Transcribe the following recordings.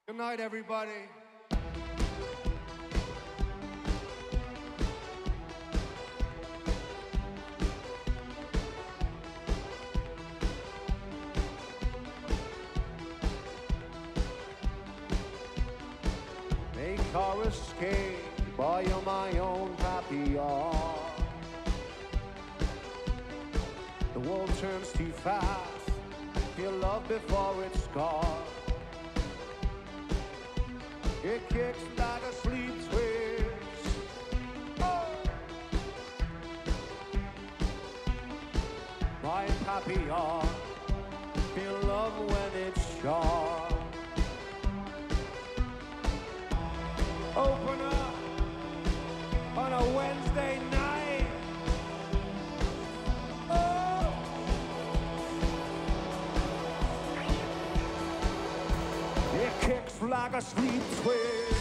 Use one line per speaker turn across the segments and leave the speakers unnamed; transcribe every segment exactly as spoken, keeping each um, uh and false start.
Good night, everybody. Make our escape, boy, you're my own papillon. The world turns too fast, feel love before it's gone. It kicks like a sleep twist. Oh! My papillon, feel love when it's sharp. Open up on a Wednesday night. Oh! It kicks like a sleep twist.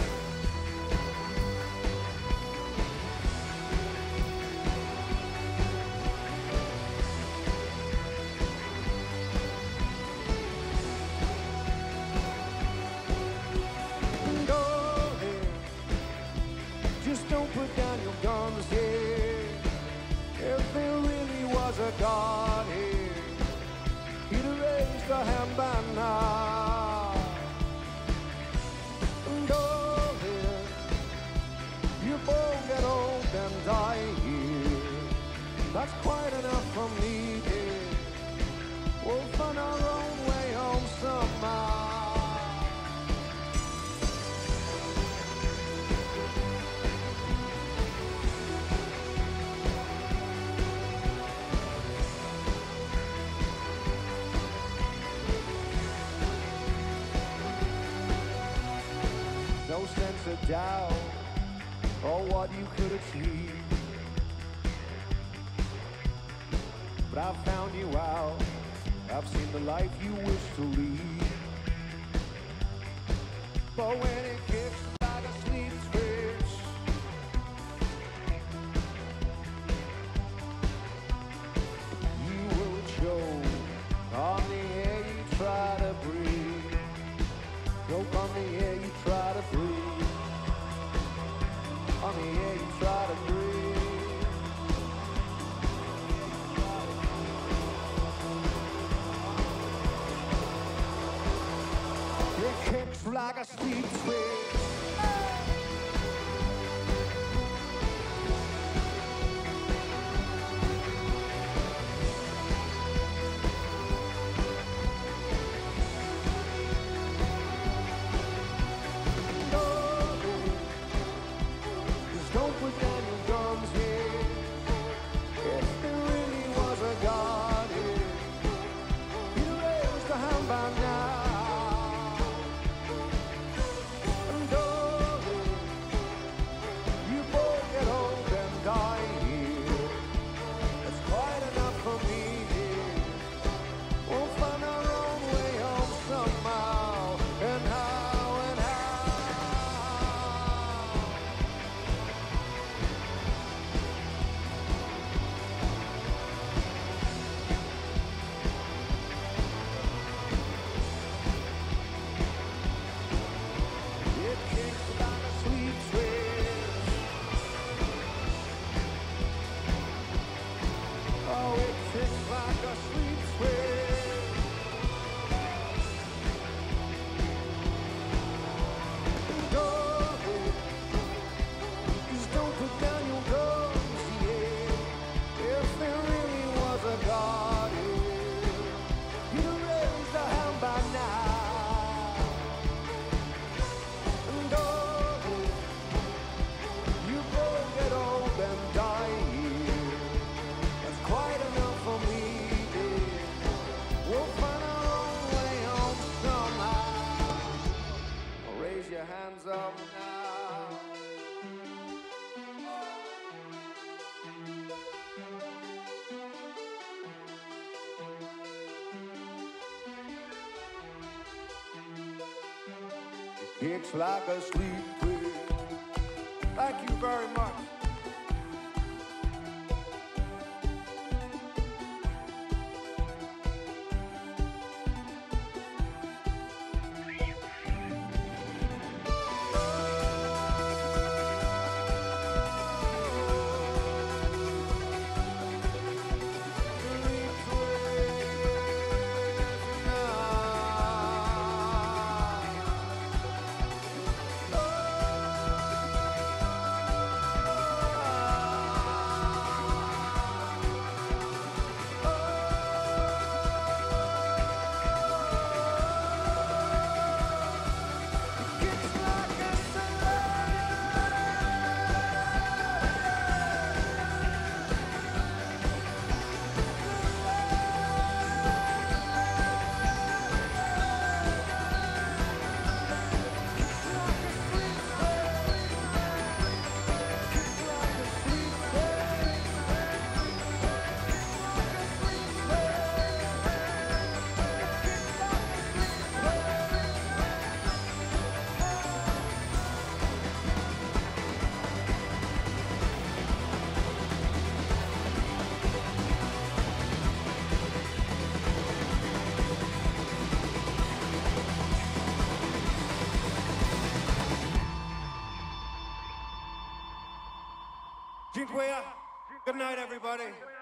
Just don't put down your guns here. If there really was a God here, he'd have raised a hand by now. And oh, here, you both get old and die here. That's quite enough for me, dear. We'll find our own way home somehow. No sense of doubt or what you could achieve, but I've found you out. I've seen the life you wish to lead. But when it kicks like a sleep twitch, you will choke on the air you try to breathe. Choke on the air you try to breathe. On the air you try to breathe. It kicks like a sleep twitch. Don't put down your guns here. If there really was a God here, he'd raised a hand by now. And oh, you both get old and die here. That's quite enough for me here. We'll find our own way home somehow. And how and how. It kicks like a sweet twist. Oh, it kicks like a sweet twist. Go ahead, just don't put down your guns, yeah. If there really was a God here, he'd have raised a hand by now. And oh, you both get old and die here. That's quite enough for me, dear. We'll find our own way home somehow. Raise your hands up now. It's like a sleep twist. Thank you very much. for you. Good night, everybody.